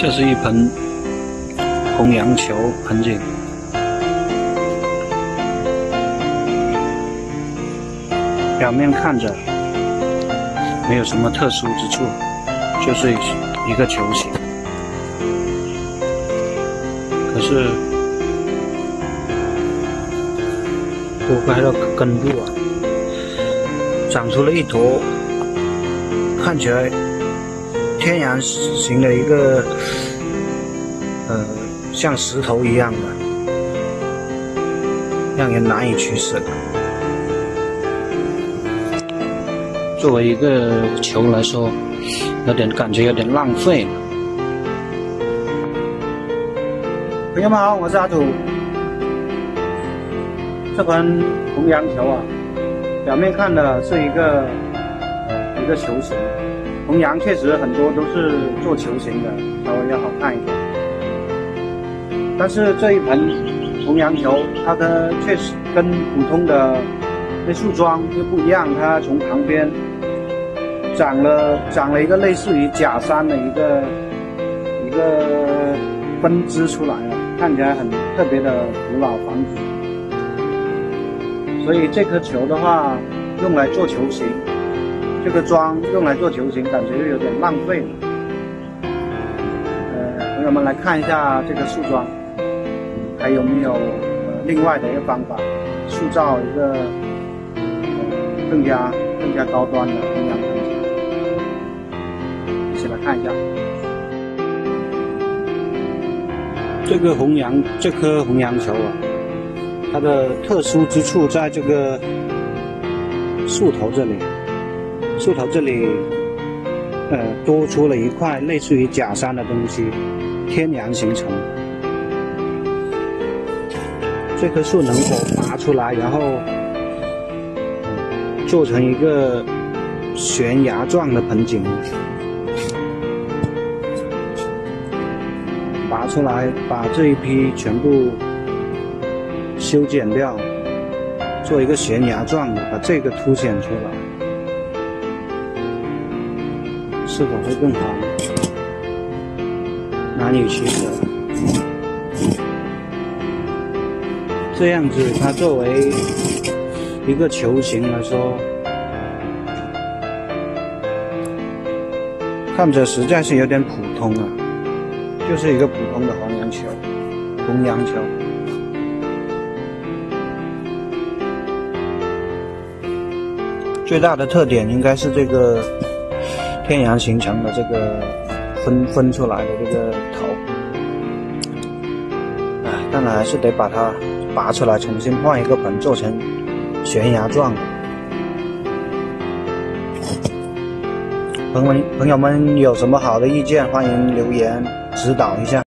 这是一盆红杨球盆景，表面看着没有什么特殊之处，就是一个球形。可是破开了根部啊，长出了一坨看起来天然形的一个像石头一样的，让人难以取舍。作为一个球来说，感觉有点浪费了。朋友们好，我是阿土。这盆红杨球啊，表面看的是一个球形，红杨确实很多都是做球形的，稍微要好看一点。但是这一盆红杨球，它的确实跟普通的那树桩又不一样，它从旁边长了一个类似于假山的一个分支出来了，看起来很特别的古老房子。所以这颗球的话，用来做球形，这个桩用来做球形，感觉又有点浪费了。朋友们来看一下这个树桩，还有没有另外的一个方法，塑造一个更加高端的红杨盆景？一起来看一下。这颗红杨球啊，它的特殊之处在这个树头这里，多出了一块类似于假山的东西，天然形成。这棵树能否拔出来，然后做成一个悬崖状的盆景？拔出来，把这一批全部修剪掉，做一个悬崖状的，把这个凸显出来，是否会更好？难以取舍。这样子，它作为一个球形来说，看着实在是有点普通啊，就是一个普通的红杨球。最大的特点应该是这个天然形成的这个分出来的这个头，看来还是得把它拔出来，重新换一个盆，做成悬崖状的。朋友们有什么好的意见，欢迎留言指导一下。